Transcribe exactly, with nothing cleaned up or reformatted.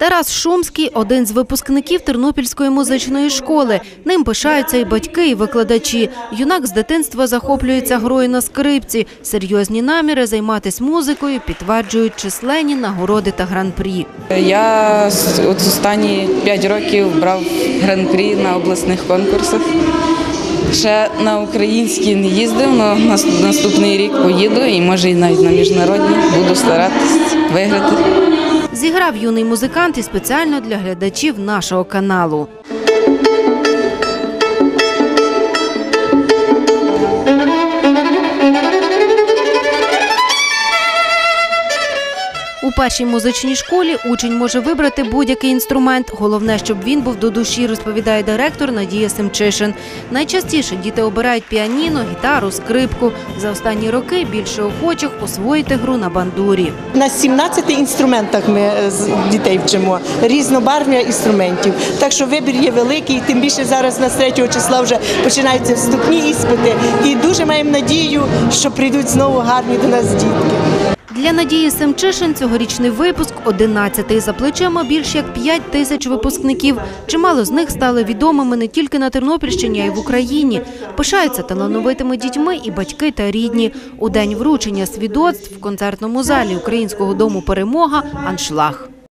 Тарас Шумський – один з випускників Тернопільської музичної школи. Ним пишаються і батьки, і викладачі. Юнак з дитинства захоплюється грою на скрипці. Серйозні наміри займатися музикою підтверджують численні нагороди та гран-прі. Я от останні п'ять років брав гран-прі на обласних конкурсах. Ще на українські не їздив, але наступний рік поїду і, може, і навіть на міжнародні буду старатися виграти. Зіграв юний музикант і спеціально для глядачів нашого каналу. У першій музичній школі учень може вибрати будь-який інструмент. Головне, щоб він був до душі, розповідає директор Надія Семчишин. Найчастіше діти обирають піаніно, гітару, скрипку. За останні роки більше охочих освоїти гру на бандурі. На сімнадцяти інструментах ми дітей вчимо, різнобарв'я інструментів. Так що вибір є великий, тим більше зараз на третього числа вже починаються вступні іспити. І дуже маємо надію, що прийдуть знову гарні до нас дітки. Для Надії Семчишин цьогорічний випуск – одинадцятий. За плечима більш як п'ять тисяч випускників. Чимало з них стали відомими не тільки на Тернопільщині, а й в Україні. Пишаються талановитими дітьми і батьки та рідні. У день вручення свідоцтв в концертному залі Українського дому «Перемога» аншлаг.